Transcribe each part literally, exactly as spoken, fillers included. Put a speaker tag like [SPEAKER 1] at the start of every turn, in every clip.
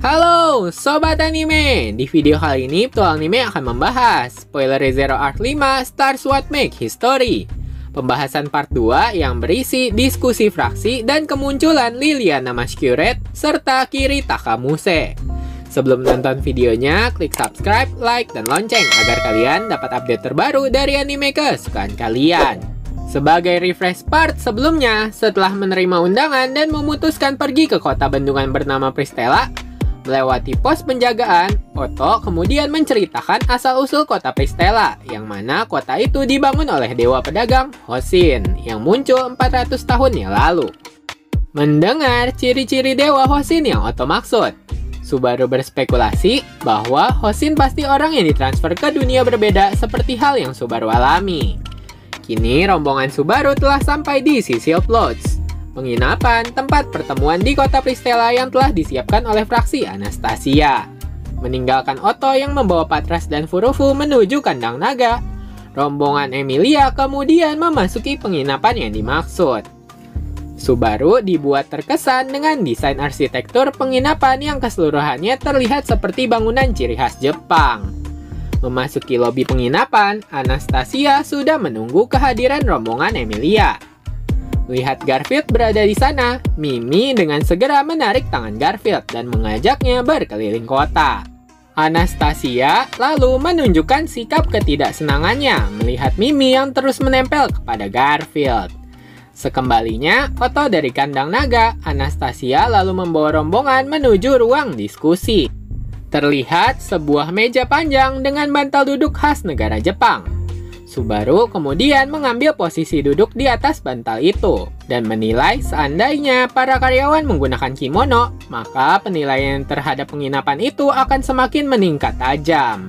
[SPEAKER 1] Halo Sobat Anime, di video kali ini Petualang Anime akan membahas spoiler Zero Arc lima Stars What Make History. Pembahasan part dua yang berisi diskusi fraksi dan kemunculan Liliana Masquerade serta Kiritaka Muse. Sebelum nonton videonya, klik subscribe, like, dan lonceng agar kalian dapat update terbaru dari anime kesukaan kalian. Sebagai refresh part sebelumnya, setelah menerima undangan dan memutuskan pergi ke kota bendungan bernama Pristella, melewati pos penjagaan, Otto kemudian menceritakan asal-usul kota Pristella, yang mana kota itu dibangun oleh dewa pedagang Hosin, yang muncul empat ratus tahun yang lalu. Mendengar ciri-ciri dewa Hosin yang Otto maksud, Subaru berspekulasi bahwa Hosin pasti orang yang ditransfer ke dunia berbeda seperti hal yang Subaru alami. Kini rombongan Subaru telah sampai di Cecil Lodge, penginapan tempat pertemuan di kota Pristella yang telah disiapkan oleh fraksi Anastasia. Meninggalkan Otto yang membawa Patras dan Furufu menuju kandang naga, rombongan Emilia kemudian memasuki penginapan yang dimaksud. Subaru dibuat terkesan dengan desain arsitektur penginapan yang keseluruhannya terlihat seperti bangunan ciri khas Jepang. Memasuki lobi penginapan, Anastasia sudah menunggu kehadiran rombongan Emilia. Melihat Garfield berada di sana, Mimi dengan segera menarik tangan Garfield dan mengajaknya berkeliling kota. Anastasia lalu menunjukkan sikap ketidaksenangannya melihat Mimi yang terus menempel kepada Garfield. Sekembalinya, Otto dari kandang naga, Anastasia lalu membawa rombongan menuju ruang diskusi. Terlihat sebuah meja panjang dengan bantal duduk khas negara Jepang. Subaru kemudian mengambil posisi duduk di atas bantal itu dan menilai seandainya para karyawan menggunakan kimono, maka penilaian terhadap penginapan itu akan semakin meningkat tajam.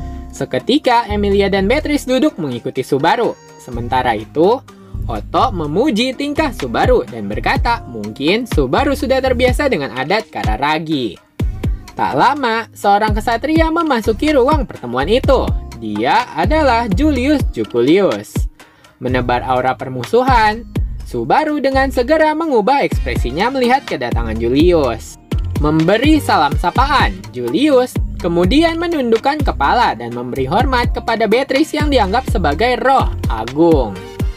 [SPEAKER 1] Seketika Emilia dan Beatrice duduk mengikuti Subaru. Sementara itu, Otto memuji tingkah Subaru dan berkata mungkin Subaru sudah terbiasa dengan adat Kararagi. Tak lama, seorang kesatria memasuki ruang pertemuan itu. Dia adalah Julius Jukulius. Menebar aura permusuhan, Subaru dengan segera mengubah ekspresinya melihat kedatangan Julius. Memberi salam sapaan, Julius kemudian menundukkan kepala dan memberi hormat kepada Beatrice yang dianggap sebagai roh agung.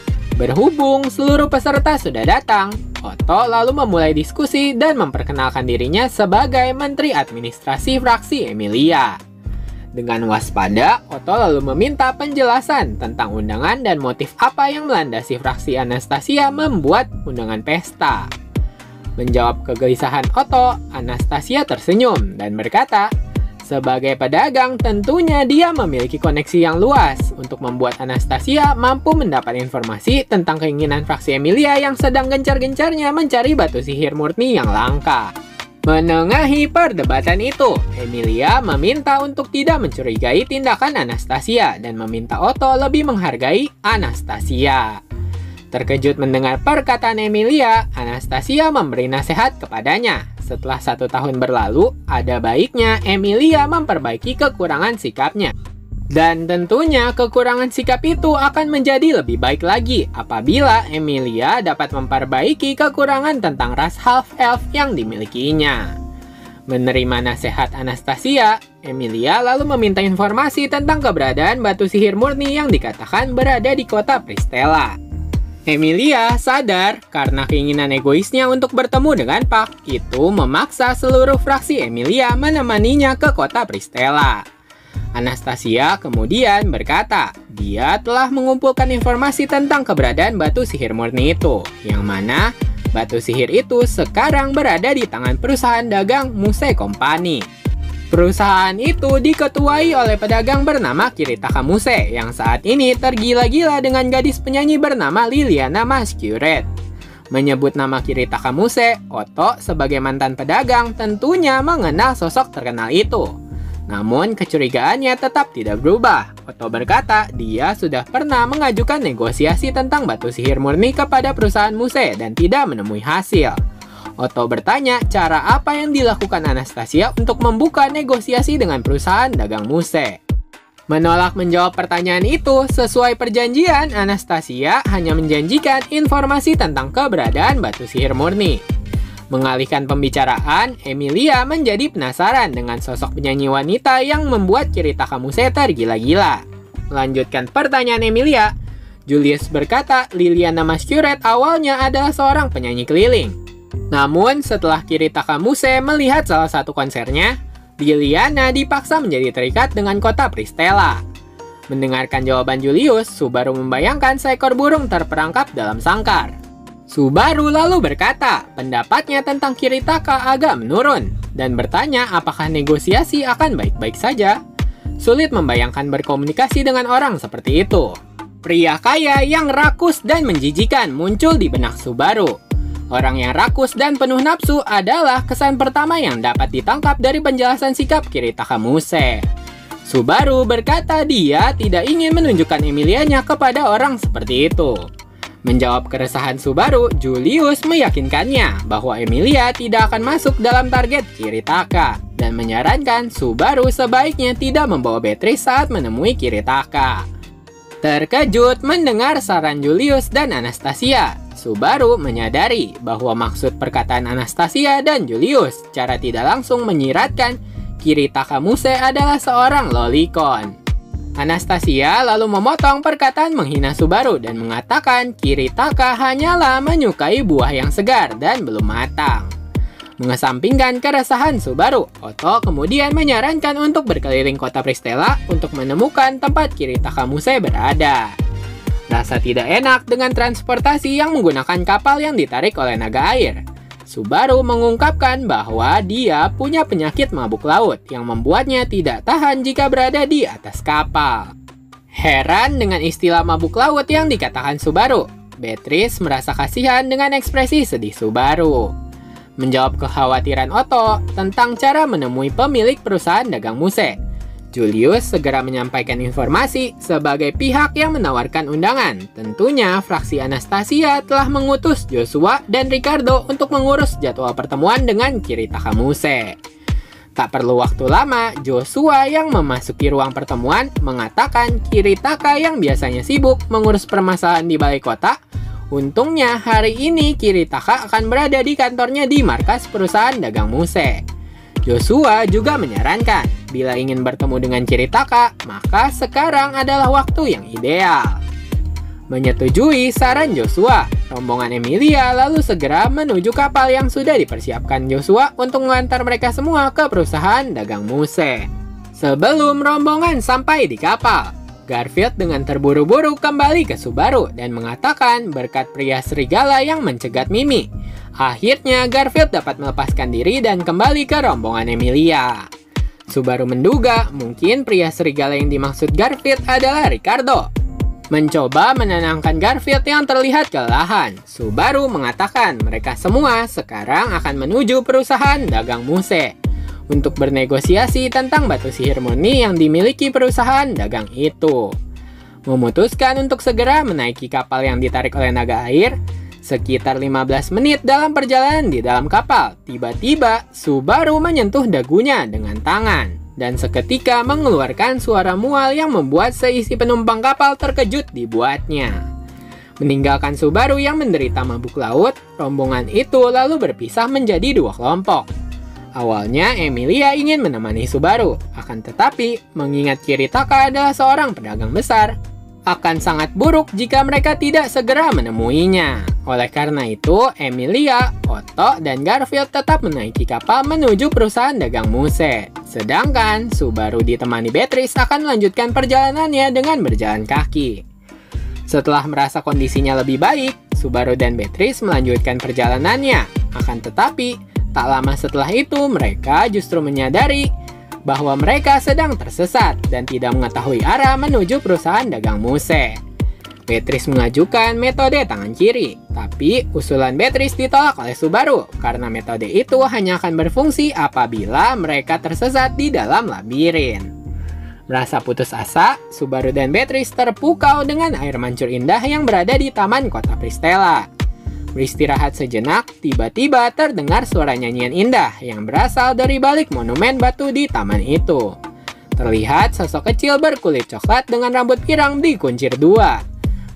[SPEAKER 1] Berhubung seluruh peserta sudah datang, Otto lalu memulai diskusi dan memperkenalkan dirinya sebagai Menteri Administrasi Fraksi Emilia. Dengan waspada, Otto lalu meminta penjelasan tentang undangan dan motif apa yang melandasi fraksi Anastasia membuat undangan pesta. Menjawab kegelisahan Otto, Anastasia tersenyum dan berkata, sebagai pedagang tentunya dia memiliki koneksi yang luas untuk membuat Anastasia mampu mendapat informasi tentang keinginan fraksi Emilia yang sedang gencar-gencarnya mencari batu sihir murni yang langka. Menengahi perdebatan itu, Emilia meminta untuk tidak mencurigai tindakan Anastasia dan meminta Otto lebih menghargai Anastasia. Terkejut mendengar perkataan Emilia, Anastasia memberi nasihat kepadanya. Setelah satu tahun berlalu, ada baiknya Emilia memperbaiki kekurangan sikapnya. Dan tentunya kekurangan sikap itu akan menjadi lebih baik lagi apabila Emilia dapat memperbaiki kekurangan tentang ras half-elf yang dimilikinya. Menerima nasihat Anastasia, Emilia lalu meminta informasi tentang keberadaan batu sihir murni yang dikatakan berada di kota Pristella. Emilia sadar karena keinginan egoisnya untuk bertemu dengan Pak itu memaksa seluruh fraksi Emilia menemaninya ke kota Pristella. Anastasia kemudian berkata, dia telah mengumpulkan informasi tentang keberadaan batu sihir murni itu, yang mana batu sihir itu sekarang berada di tangan perusahaan dagang Muse Company. Perusahaan itu diketuai oleh pedagang bernama Kiritaka Muse, yang saat ini tergila-gila dengan gadis penyanyi bernama Liliana Masquerade. Menyebut nama Kiritaka Muse, Otto sebagai mantan pedagang tentunya mengenal sosok terkenal itu. Namun kecurigaannya tetap tidak berubah. Otto berkata dia sudah pernah mengajukan negosiasi tentang batu sihir murni kepada perusahaan Muse dan tidak menemui hasil. Otto bertanya cara apa yang dilakukan Anastasia untuk membuka negosiasi dengan perusahaan dagang Muse. Menolak menjawab pertanyaan itu, sesuai perjanjian, Anastasia hanya menjanjikan informasi tentang keberadaan batu sihir murni. Mengalihkan pembicaraan, Emilia menjadi penasaran dengan sosok penyanyi wanita yang membuat Kiritaka Muse tergila-gila. Melanjutkan pertanyaan Emilia, Julius berkata Liliana Masquerade awalnya adalah seorang penyanyi keliling. Namun setelah Kiritaka Muse melihat salah satu konsernya, Liliana dipaksa menjadi terikat dengan kota Pristella. Mendengarkan jawaban Julius, Subaru membayangkan seekor burung terperangkap dalam sangkar. Subaru lalu berkata, pendapatnya tentang Kiritaka agak menurun, dan bertanya apakah negosiasi akan baik-baik saja. Sulit membayangkan berkomunikasi dengan orang seperti itu. Pria kaya yang rakus dan menjijikan muncul di benak Subaru. Orang yang rakus dan penuh nafsu adalah kesan pertama yang dapat ditangkap dari penjelasan sikap Kiritaka Muse. Subaru berkata dia tidak ingin menunjukkan Emilianya kepada orang seperti itu. Menjawab keresahan Subaru, Julius meyakinkannya bahwa Emilia tidak akan masuk dalam target Kiritaka dan menyarankan Subaru sebaiknya tidak membawa Beatrice saat menemui Kiritaka. Terkejut mendengar saran Julius dan Anastasia, Subaru menyadari bahwa maksud perkataan Anastasia dan Julius secara tidak langsung menyiratkan Kiritaka Muse adalah seorang lolicon. Anastasia lalu memotong perkataan menghina Subaru dan mengatakan Kiritaka hanyalah menyukai buah yang segar dan belum matang. Mengesampingkan keresahan Subaru, Otto kemudian menyarankan untuk berkeliling kota Pristella untuk menemukan tempat Kiritaka Muse berada. Rasa tidak enak dengan transportasi yang menggunakan kapal yang ditarik oleh naga air. Subaru mengungkapkan bahwa dia punya penyakit mabuk laut yang membuatnya tidak tahan jika berada di atas kapal. Heran dengan istilah mabuk laut yang dikatakan Subaru, Beatrice merasa kasihan dengan ekspresi sedih Subaru. Menjawab kekhawatiran Otto tentang cara menemui pemilik perusahaan dagang Muse, Julius segera menyampaikan informasi sebagai pihak yang menawarkan undangan. Tentunya fraksi Anastasia telah mengutus Joshua dan Ricardo untuk mengurus jadwal pertemuan dengan Kiritaka Muse. Tak perlu waktu lama, Joshua yang memasuki ruang pertemuan mengatakan Kiritaka yang biasanya sibuk mengurus permasalahan di balai kota. Untungnya hari ini Kiritaka akan berada di kantornya di markas perusahaan dagang Muse. Joshua juga menyarankan, bila ingin bertemu dengan Kiritaka, maka sekarang adalah waktu yang ideal. Menyetujui saran Joshua, rombongan Emilia lalu segera menuju kapal yang sudah dipersiapkan Joshua untuk mengantar mereka semua ke perusahaan dagang Muse. Sebelum rombongan sampai di kapal, Garfield dengan terburu-buru kembali ke Subaru dan mengatakan berkat pria serigala yang mencegat Mimi. Akhirnya Garfield dapat melepaskan diri dan kembali ke rombongan Emilia. Subaru menduga mungkin pria serigala yang dimaksud Garfield adalah Ricardo. Mencoba menenangkan Garfield yang terlihat kelelahan, Subaru mengatakan mereka semua sekarang akan menuju perusahaan dagang Muse untuk bernegosiasi tentang batu sihir murni yang dimiliki perusahaan dagang itu. Memutuskan untuk segera menaiki kapal yang ditarik oleh naga air. Sekitar lima belas menit dalam perjalanan di dalam kapal, tiba-tiba Subaru menyentuh dagunya dengan tangan dan seketika mengeluarkan suara mual yang membuat seisi penumpang kapal terkejut dibuatnya. Meninggalkan Subaru yang menderita mabuk laut, rombongan itu lalu berpisah menjadi dua kelompok. Awalnya Emilia ingin menemani Subaru, akan tetapi mengingat Kiritaka adalah seorang pedagang besar, akan sangat buruk jika mereka tidak segera menemuinya. Oleh karena itu, Emilia, Otto, dan Garfield tetap menaiki kapal menuju perusahaan dagang Muse. Sedangkan Subaru ditemani Beatrice akan melanjutkan perjalanannya dengan berjalan kaki. Setelah merasa kondisinya lebih baik, Subaru dan Beatrice melanjutkan perjalanannya. Akan tetapi, tak lama setelah itu mereka justru menyadari bahwa mereka sedang tersesat dan tidak mengetahui arah menuju perusahaan dagang Muse. Beatrice mengajukan metode tangan kiri, tapi usulan Beatrice ditolak oleh Subaru karena metode itu hanya akan berfungsi apabila mereka tersesat di dalam labirin. Merasa putus asa, Subaru dan Beatrice terpukau dengan air mancur indah yang berada di taman kota Pristella. Beristirahat sejenak, tiba-tiba terdengar suara nyanyian indah yang berasal dari balik monumen batu di taman itu. Terlihat sosok kecil berkulit coklat dengan rambut pirang dikuncir dua.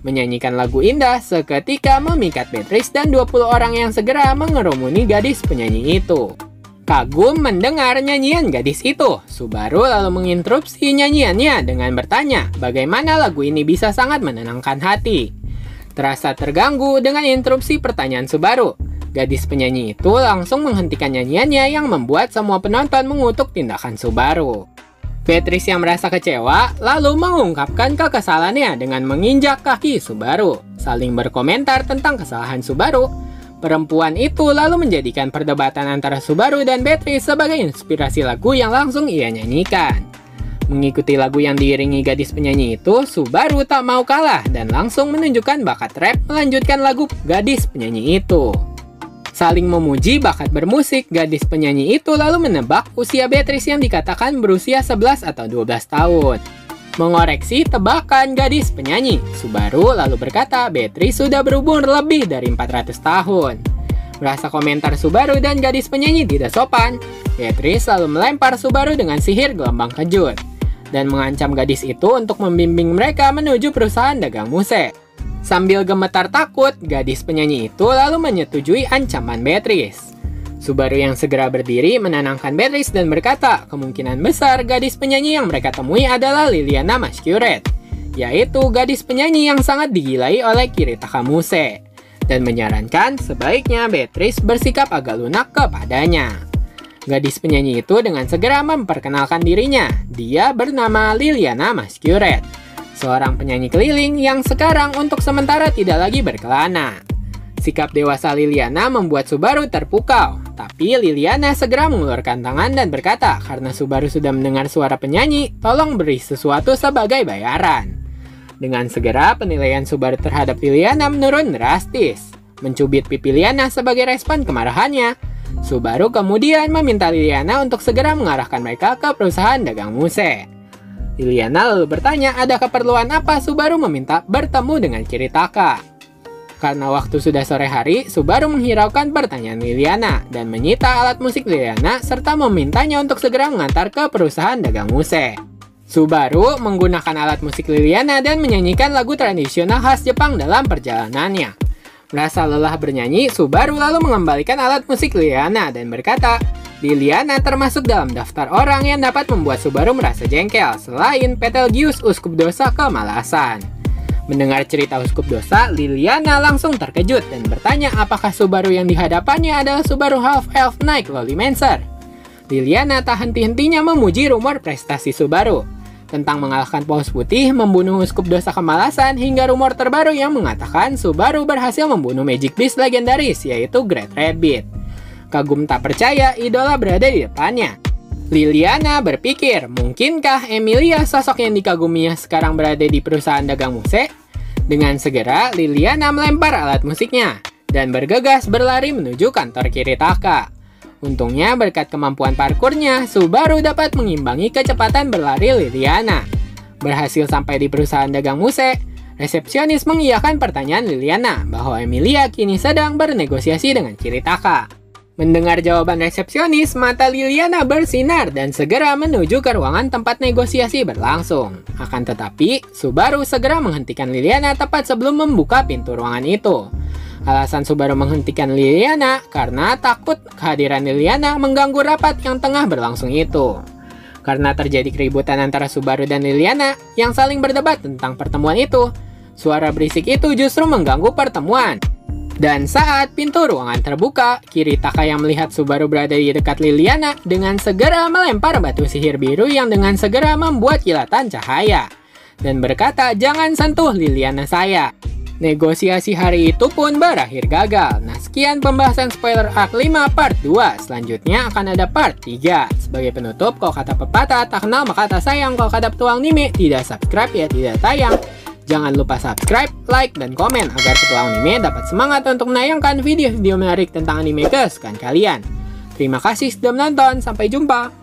[SPEAKER 1] Menyanyikan lagu indah seketika memikat Beatrice dan dua puluh orang yang segera mengerumuni gadis penyanyi itu. Kagum mendengar nyanyian gadis itu, Subaru lalu menginterupsi nyanyiannya dengan bertanya bagaimana lagu ini bisa sangat menenangkan hati. Terasa terganggu dengan interupsi pertanyaan Subaru, gadis penyanyi itu langsung menghentikan nyanyiannya yang membuat semua penonton mengutuk tindakan Subaru. Beatrice yang merasa kecewa lalu mengungkapkan kekesalannya dengan menginjak kaki Subaru, saling berkomentar tentang kesalahan Subaru. Perempuan itu lalu menjadikan perdebatan antara Subaru dan Beatrice sebagai inspirasi lagu yang langsung ia nyanyikan. Mengikuti lagu yang diiringi gadis penyanyi itu, Subaru tak mau kalah dan langsung menunjukkan bakat rap melanjutkan lagu gadis penyanyi itu. Saling memuji bakat bermusik, gadis penyanyi itu lalu menebak usia Beatrice yang dikatakan berusia sebelas atau dua belas tahun. Mengoreksi tebakan gadis penyanyi, Subaru lalu berkata Beatrice sudah berumur lebih dari empat ratus tahun. Merasa komentar Subaru dan gadis penyanyi tidak sopan, Beatrice lalu melempar Subaru dengan sihir gelombang kejut dan mengancam gadis itu untuk membimbing mereka menuju perusahaan dagang musik. Sambil gemetar takut, gadis penyanyi itu lalu menyetujui ancaman Beatrice. Subaru yang segera berdiri menenangkan Beatrice dan berkata kemungkinan besar gadis penyanyi yang mereka temui adalah Liliana Masquerade, yaitu gadis penyanyi yang sangat digilai oleh Kiritaka Muse, dan menyarankan sebaiknya Beatrice bersikap agak lunak kepadanya. Gadis penyanyi itu dengan segera memperkenalkan dirinya, dia bernama Liliana Masquerade, seorang penyanyi keliling yang sekarang untuk sementara tidak lagi berkelana. Sikap dewasa Liliana membuat Subaru terpukau, tapi Liliana segera mengulurkan tangan dan berkata karena Subaru sudah mendengar suara penyanyi, tolong beri sesuatu sebagai bayaran. Dengan segera penilaian Subaru terhadap Liliana menurun drastis. Mencubit pipi Liliana sebagai respon kemarahannya, Subaru kemudian meminta Liliana untuk segera mengarahkan mereka ke perusahaan dagang musik. Liliana lalu bertanya ada keperluan apa Subaru meminta bertemu dengan Kiritaka. Karena waktu sudah sore hari, Subaru menghiraukan pertanyaan Liliana dan menyita alat musik Liliana serta memintanya untuk segera mengantar ke perusahaan dagang musik. Subaru menggunakan alat musik Liliana dan menyanyikan lagu tradisional khas Jepang dalam perjalanannya. Merasa lelah bernyanyi, Subaru lalu mengembalikan alat musik Liliana dan berkata, Liliana termasuk dalam daftar orang yang dapat membuat Subaru merasa jengkel selain Betelgeuse Uskup Dosa kemalasan. Mendengar cerita Uskup Dosa, Liliana langsung terkejut dan bertanya apakah Subaru yang dihadapannya adalah Subaru Half-Elf Knight Lolimancer. Liliana tak henti-hentinya memuji rumor prestasi Subaru tentang mengalahkan Paus Putih, membunuh Uskup Dosa kemalasan, hingga rumor terbaru yang mengatakan Subaru berhasil membunuh Magic Beast legendaris yaitu Great Rabbit. Kagum tak percaya idola berada di depannya. Liliana berpikir, mungkinkah Emilia sosok yang dikaguminya sekarang berada di perusahaan dagang musik? Dengan segera, Liliana melempar alat musiknya dan bergegas berlari menuju kantor Kiritaka. Untungnya berkat kemampuan parkurnya, Subaru dapat mengimbangi kecepatan berlari Liliana. Berhasil sampai di perusahaan dagang musik, resepsionis mengiyakan pertanyaan Liliana bahwa Emilia kini sedang bernegosiasi dengan Kiritaka. Mendengar jawaban resepsionis, mata Liliana bersinar dan segera menuju ke ruangan tempat negosiasi berlangsung. Akan tetapi, Subaru segera menghentikan Liliana tepat sebelum membuka pintu ruangan itu. Alasan Subaru menghentikan Liliana karena takut kehadiran Liliana mengganggu rapat yang tengah berlangsung itu. Karena terjadi keributan antara Subaru dan Liliana yang saling berdebat tentang pertemuan itu, suara berisik itu justru mengganggu pertemuan. Dan saat pintu ruangan terbuka, Kiritaka yang melihat Subaru berada di dekat Liliana dengan segera melempar batu sihir biru yang dengan segera membuat kilatan cahaya dan berkata, "Jangan sentuh Liliana saya." Negosiasi hari itu pun berakhir gagal. Nah, sekian pembahasan spoiler arc lima part dua. Selanjutnya akan ada part tiga. Sebagai penutup, kalau kata pepatah tak kenal maka tak sayang. Kalau kata petualang anime, tidak subscribe ya tidak tayang. Jangan lupa subscribe, like, dan komen agar Petualang Anime dapat semangat untuk menayangkan video-video menarik tentang anime kesukaan kalian. Terima kasih sudah menonton, sampai jumpa!